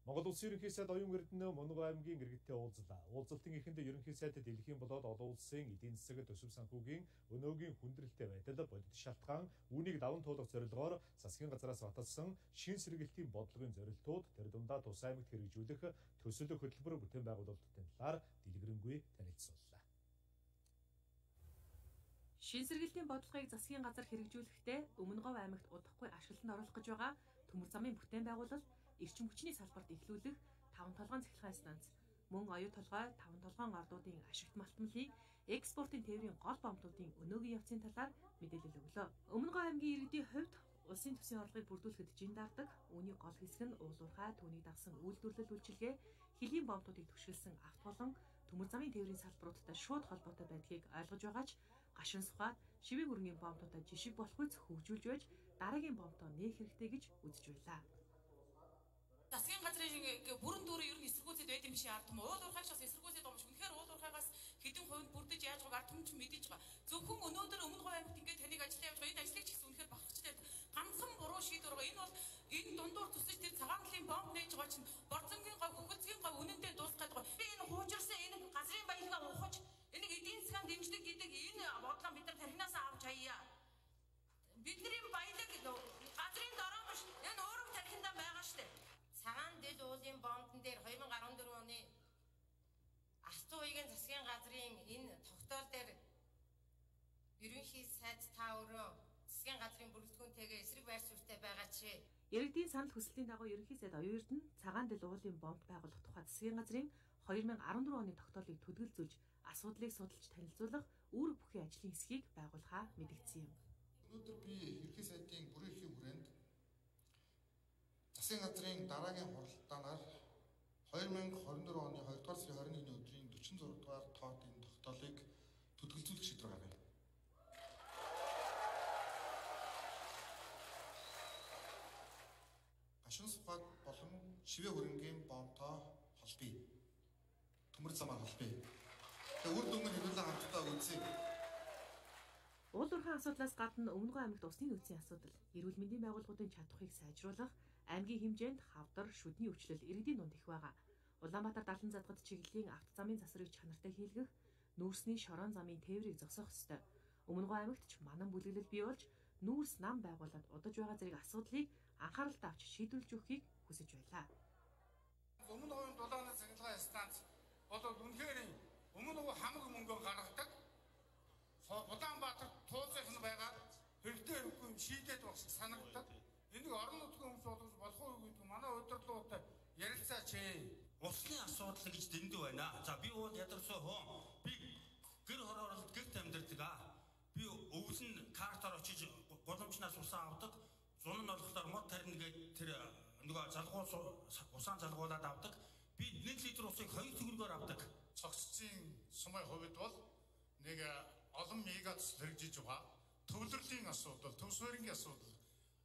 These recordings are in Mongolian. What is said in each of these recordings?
Монгол Улсын ерөнхий сайд Оюун Эрдэнэ Мунгай аймгийн иргэдтэй уулзлаа. Уулзалтын эхэндээ ерөнхий сайд дэлхийн болоод олон улсын эдийн засаг төсөв санхүүгийн өнөөгийн хүндрэлтэй байдал бодит шалтгаан үүнийг даван туулах зорилгоор засгийн газраас баталсан шин сэргэлтийн бодлогын зорилтууд тэр дундаа Тус аймагт хэрэгжүүлэх төсөл хөтөлбөр бүтээн байгуулалтын талаар дэлгэрэнгүй танилцууллаа. Шин сэргэлтийн бодлогыг засгийн газар хэрэгжүүлэхдээ Өмнөговь аймагт удахгүй ашиглалтанд оруулах гэж байгаа төмөр замын бүтээн байгуулалт, эрчим хүчний салбарт эхлүүлэх 5 толгойн цахилгаан станц, мөн оюу толгой 5 толгойн ордуудын ашигт малтмлыг экспортын тээврийн гол бомтуудын өнөөгийн явцын талаар мэдээлэл өглөө. Өмнөговь аймгийн иргэдийн хувьд улсын төсвийн орлогыг бүрдүүлэхэд жин дагдаг, үүний гол хэсэг нь уулуурхай түүнийг дагсан үйлдвэрлэл үйлчилгээ, хөлийн бомтуудыг түшгэлсэн авто болон төмөр замын тээврийн салбаруудтай шууд холбоотой байдгийг ойлгож байгаа ч гашин сухад шивээ хөрөнгийн бомтуудад жишг болох үс хөгжүүлж байж дараагийн бомтоо нээх хэрэгтэй гэж үзэж байлаа. Засгийн газрын бүрэн дүүрэн ер нь эсэргүүцэд байд юм шиг ард юм. Уул уурхайгаас эсэргүүцэд байгаа юм шиг. Үнэхээр уул уурхайгаас хэдэн хувинд бүрдэж яаж байгааг ард түмэн ч мэдэж байгаа. Зөвхөн өнөөдөр Өмнөговь аймагт ингээд таныг ажиллаж явж байгаа. Энэ ажлыг ч гэсэн үнэхээр бахархчтай. Ганцхан буруу шийдвэр байгаа. Энэ бол энэ дундуур төсөж тэр цагаан талын бомб нээж байгаа чинь борцонгийн гав, хөвгөлцгийн гав үнэндээ дуусгаад байгаа. Би энэ хуужирсан энэ газрын баялгаа ухаж энийг эдийн засгийн дэмждэг гэдэг энэ бодлого бид нар тархинаас авч хаяа. Бидний баялаг газрын дороо биш. Энэ өөрөг тархиндаа байгаа штэ. Цагаан дэл уулын бомбон дээр 2014 оны Алтан уугийн засгийн газрын энэ тогтоол дээр ерөнхий сайд та өөрөө засгийн газрын бүрэлдэхүүнтэйгээ эсрэг байр суурьтай байгаа чи. Иргэдийн санал хүсэлтийн дагуу ерөнхий сайд Оюун Эрдэнэ цагаан дэл уулын бомб байгуулах тухай засгийн газрын 2014 оны тогтоолыг төдөлзүүлж асуудлыг судалж танилцуулах үүрэг бүхий ажлын хэсгийг байгуулахаа мэдгдсэн юм. Өнөөдөр би ерөнхий сайдын бүрэн эрхийн хүрээнд засгийн газрын дараагийн хуралдаанаар 2024 оны 2 дугаар сарын 21-ний өдрийн 46 дугаар тоотын тогтоолыг төдөлзүүлэх шийдвэр гаргая. Гашин сухад болон шивээ хөрөнгийн бомтоо холбоё. Төмөр замаар холбоё. Тэгээ үр дүнг хэвлэн хамтдаа үзье. Уулуурхай асуудлаас гадна Өмнөговь аймагт усны нөөцийн асуудал, эрүүл мэндийн байгууллагуудын чадварыг сайжруулах, аймгийн хэмжээнд хавдар, шүдний өвчлөл иргэдийн дунд их байгаа. Улаанбаатар далан задгад чиглэлийн авто замын засварыг чанартай хийлгэх, нүүрсний шорон замын тээврийг зогсоох ёстой. Өмнөговь аймагт ч манан бүлэглэл бий болж нүүрс нам байгуулад удаж байгаа зэрэг асуудлыг анхааралд авч шийдвэрлэж өгөхийг хүсэж байлаа. Өмнөговь дулааны цахилгаан станц бол үнэхээр Өмнөговь хамаг мөнгө гаргадаг. Улаанбаатар тууцах нь байгаа хэрэгтэй хэрэггүй шийдээд багш санагдаад энийг орон нутгийн хүмүүс болгож болох уу гэдэг манай удирдлагуудтай ярилцаач. Усны асуудал гэж дэндүү байна. За би уул ядарсан хүн. Би гэр хороололд гэрт амьдардаг аа. Би өвлөн картаар очиж голомчнаас усаа авдаг. Зун нь болохоор мод тарина гэдэг тэр нөгөө залгуул усаан залгуулад авдаг. Би 1 литр усыг 2 төгрөгөөр авдаг. Цогццын сумын хувьд бол нэг олон мегац хэрэгжиж байгаа. Төвлөрлийн асуудал, төвс баримтын асуудал,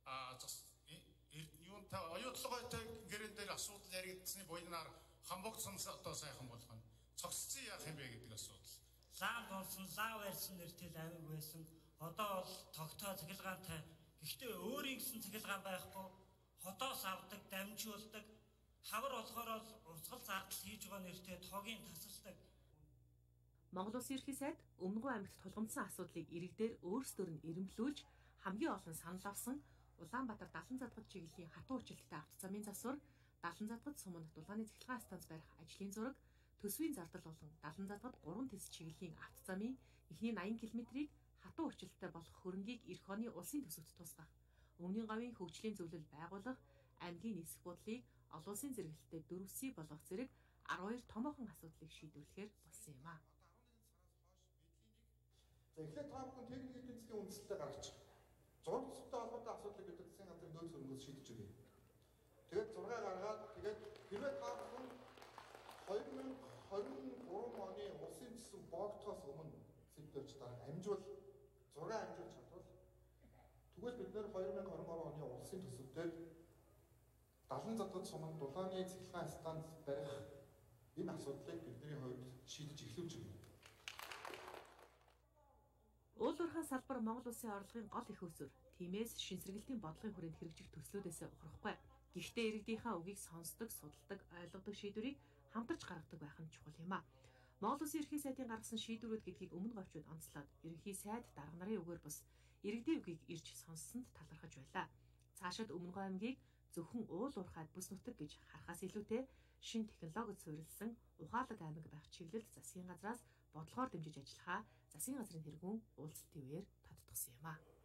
юунтай оюутлогойтой гэрэн дээр асуудал яригдсны буйнаар хамбогдсон одоо сайхан болгоно. Цогццын яах юм бэ гэдэг асуудал. Лав болсон, лав ярьсан нэртэл аймаг байсан. Одоо бол тогтоо цахилгаантай. Гэхдээ өөрийн гэсэн цахилгаан байхгүй. Хотоос авдаг, дамжуулдаг. Хавар болохоор урсгал зардал хийж байгаа нэртэй тогийн тасалдаг. Монгол Улсын ерөнхий сайд Өмнөговь аймагт тулгамдсан асуудлыг иргэдээр өөрсдөр нь эрэмблүүлж хамгийн олон санал авсан Улаанбаатар далан задгад чиглэлийн хатуу уучлалтай авто замын засвар, далан задгад суманд дулааны цахилгаан станц барих ажлын зураг, төсвийн зардал болон далан задгад 3 тэс чиглэлийн авто замын эхний 80 км-ийг хатуу уучлалтай болох хөрөнгийг эх оны улсын төсөвт тусгах, Өмнгийн говийн хөгжлийн зөвлөл байгуулах, аймгийн нисэх бодлыг олон улсын зэрэгэлтэд 4C болгох зэрэг 12 томоохон асуудлыг шийдвэрлэхээр болсон юм а. За эхлээд та бүхэн техник эдийн засгийн үндэслэлтэй гаргачих. 6 төсөвтэй холбоотой асуудлыг бид засгийн газрын нөөц хөрөнгөөс шийдэж өгье. Тэгээд 6 гаргаад тэгээд хэрвээ та бүхэн 2023 оны улсын төсөв боогдохоос өмнө сэдвэрч дараа амжуул 6 амжуулж чадвал тэгвэл бид нэр 2023 оны улсын төсөв дээр далан задгад суманд дулааны цахилгаан станц барих энэ асуудлыг бидний хувьд шийдэж эхлүүлж өгье. Уулуурхай салбар Монгол улсын орлогын гол их өсвөр. Тиймээс шин сэргэлтийн бодлогын хүрээнд хэрэгжих төслүүдээс ухрахгүй. Гэхдээ иргэдийнхээ үгийг сонсдог, судалдаг, ойлгодог шийдвэрийг хамтарч гаргадаг байх нь чухал юм а. Монгол Улсын ерөнхий сайдын гаргасан шийдвэрүүд гэдгийг өмнө говьчууд онцлоод ерөнхий сайд дарга нарын үгээр бас иргэдийн үгийг ирж сонссонд талархаж байлаа. Цаашид Өмнөговь аймгийг зөвхөн уул уурхай бүс нутаг гэж харахаас илүүтэй шин технологид суурилсан ухаалаг аймаг байх чиглэлд засгийн газраас бодлогоор дэмжиж ажиллахаа засгийн газрын тэргүүн уулзалтын үеэр тодтогсон юм а.